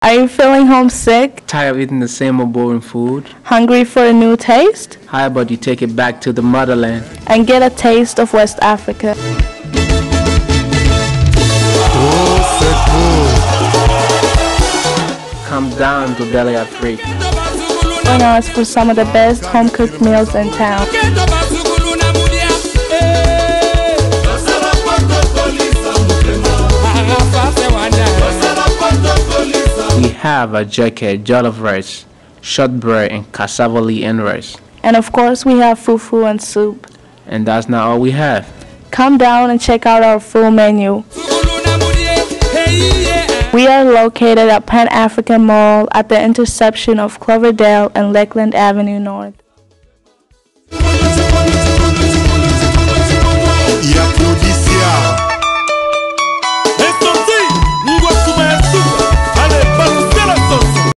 Are you feeling homesick? Tired of eating the same old boring food? Hungry for a new taste? How about you take it back to the motherland? And get a taste of West Africa. Come down to Delhi Afrique. Join us for some of the best home-cooked meals in town. We have a jacket, jollof rice, shortbread, and cassava and rice. And of course, we have fufu and soup. And that's not all we have. Come down and check out our full menu. We are located at Pan African Mall at the intersection of Cloverdale and Lakeland Avenue North.